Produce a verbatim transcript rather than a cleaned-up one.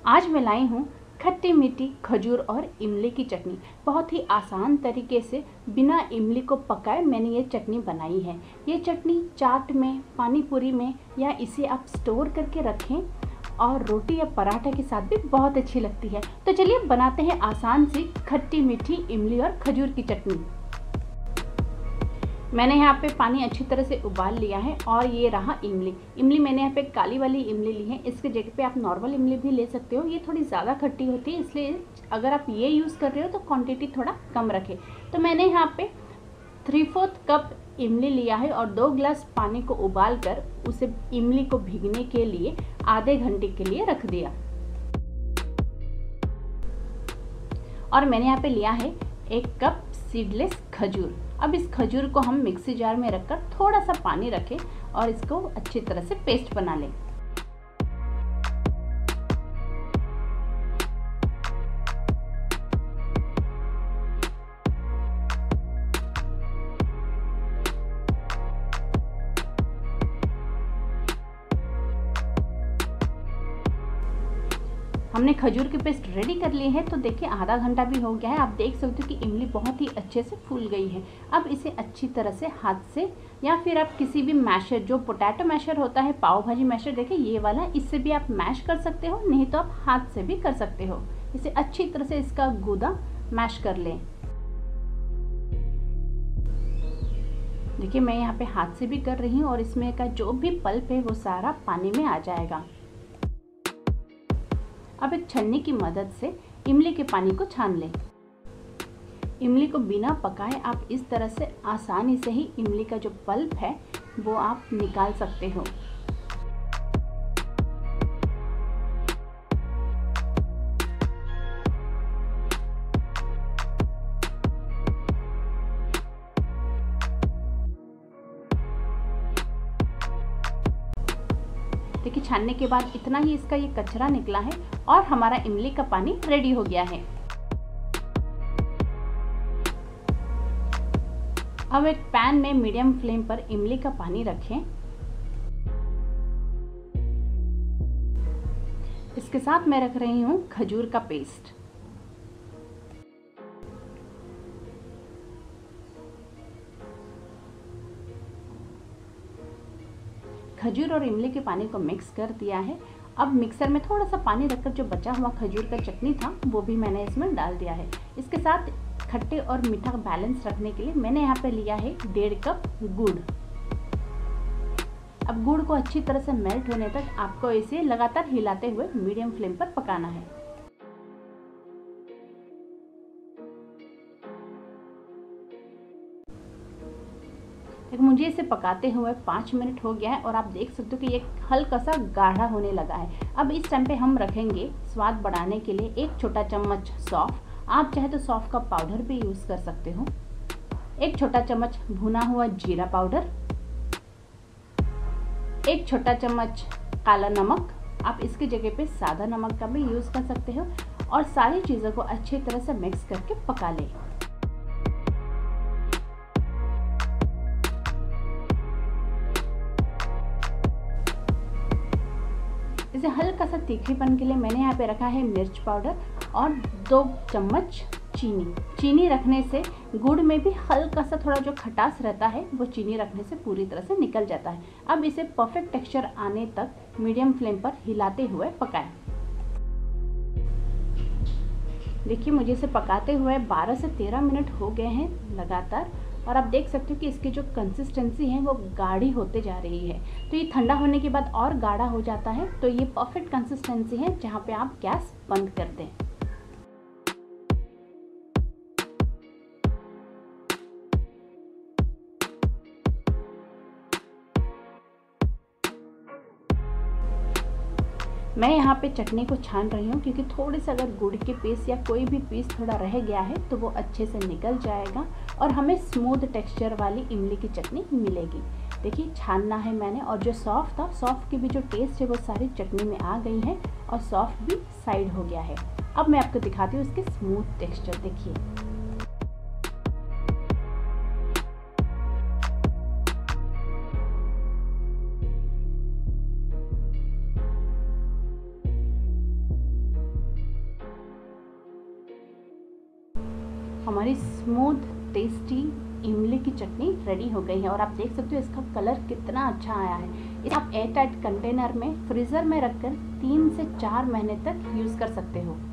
आज मैं लाई हूँ खट्टी मीठी खजूर और इमली की चटनी। बहुत ही आसान तरीके से बिना इमली को पकाए मैंने ये चटनी बनाई है। ये चटनी चाट में, पानी पूरी में या इसे आप स्टोर करके रखें और रोटी या पराठे के साथ भी बहुत अच्छी लगती है। तो चलिए बनाते हैं आसान सी खट्टी मीठी इमली और खजूर की चटनी। मैंने यहाँ पे पानी अच्छी तरह से उबाल लिया है और ये रहा इमली। इमली मैंने यहाँ पे काली वाली इमली ली है। इसके जगह पे आप नॉर्मल इमली भी ले सकते हो। ये थोड़ी ज़्यादा खट्टी होती है, इसलिए अगर आप ये यूज़ कर रहे हो तो क्वांटिटी थोड़ा कम रखें। तो मैंने यहाँ पे थ्री फोर्थ कप इमली लिया है और दो गिलास पानी को उबाल कर उसे इमली को भीगने के लिए आधे घंटे के लिए रख दिया। और मैंने यहाँ पे लिया है एक कप सीडलेस खजूर। अब इस खजूर को हम मिक्सी जार में रखकर थोड़ा सा पानी रखें और इसको अच्छी तरह से पेस्ट बना लें। हमने खजूर की पेस्ट रेडी कर ली है। तो देखिए आधा घंटा भी हो गया है। आप देख सकते हो कि इमली बहुत ही अच्छे से फूल गई है। अब इसे अच्छी तरह से हाथ से या फिर आप किसी भी मैशर, जो पोटैटो मैशर होता है, पाव भाजी मैशर, देखिए ये वाला, इससे भी आप मैश कर सकते हो, नहीं तो आप हाथ से भी कर सकते हो। इसे अच्छी तरह से इसका गूदा मैश कर लें। देखिए मैं यहाँ पे हाथ से भी कर रही हूँ और इसमें का जो भी पल्प है वो सारा पानी में आ जाएगा। अब एक छन्नी की मदद से इमली के पानी को छान लें। इमली को बिना पकाए आप इस तरह से आसानी से ही इमली का जो पल्प है वो आप निकाल सकते हो। देखिए छानने के बाद इतना ही इसका ये कचरा निकला है और हमारा इमली का पानी रेडी हो गया है। अब एक पैन में मीडियम फ्लेम पर इमली का पानी रखें। इसके साथ मैं रख रही हूँ खजूर का पेस्ट। खजूर और इमली के पानी को मिक्स कर दिया है। अब मिक्सर में थोड़ा सा पानी रखकर जो बचा हुआ खजूर का चटनी था वो भी मैंने इसमें डाल दिया है। इसके साथ खट्टे और मीठा बैलेंस रखने के लिए मैंने यहाँ पे लिया है डेढ़ कप गुड़। अब गुड़ को अच्छी तरह से मेल्ट होने तक आपको इसे लगातार हिलाते हुए मीडियम फ्लेम पर पकाना है। मुझे इसे पकाते हुए पाँच मिनट हो गया है और आप देख सकते हो कि ये हल्का सा गाढ़ा होने लगा है। अब इस टाइम पे हम रखेंगे स्वाद बढ़ाने के लिए एक छोटा चम्मच सौंफ। आप चाहे तो सौंफ का पाउडर भी यूज़ कर सकते हो। एक छोटा चम्मच भुना हुआ जीरा पाउडर, एक छोटा चम्मच काला नमक, आप इसकी जगह पे सादा नमक का भी यूज़ कर सकते हो, और सारी चीज़ों को अच्छी तरह से मिक्स करके पका लें। इसे हल्का सा तीखेपन के लिए मैंने यहाँ पे रखा है मिर्च पाउडर और दो चम्मच चीनी। चीनी रखने से गुड़ में भी हल्का सा थोड़ा जो खटास रहता है वो चीनी रखने से पूरी तरह से निकल जाता है। अब इसे परफेक्ट टेक्सचर आने तक मीडियम फ्लेम पर हिलाते हुए पकाएं। देखिए मुझे इसे पकाते हुए बारह से तेरह मिनट हो गए हैं लगातार, और आप देख सकते हो कि इसकी जो कंसिस्टेंसी है वो गाढ़ी होते जा रही है। तो ये ठंडा होने के बाद और गाढ़ा हो जाता है। तो ये परफेक्ट कंसिस्टेंसी है जहाँ पे आप गैस बंद कर दें। मैं यहाँ पे चटनी को छान रही हूँ क्योंकि थोड़े से अगर गुड़ के पीस या कोई भी पीस थोड़ा रह गया है तो वो अच्छे से निकल जाएगा और हमें स्मूथ टेक्सचर वाली इमली की चटनी मिलेगी। देखिए छानना है मैंने, और जो सौंफ था, सौंफ की भी जो टेस्ट है वो सारी चटनी में आ गई है और सौंफ भी साइड हो गया है। अब मैं आपको दिखाती हूँ इसके स्मूथ टेक्सचर। देखिए हमारी स्मूथ टेस्टी इमली की चटनी रेडी हो गई है। और आप देख सकते हो इसका कलर कितना अच्छा आया है। इसे आप एयर टाइट कंटेनर में फ्रीज़र में रखकर तीन से चार महीने तक यूज़ कर सकते हो।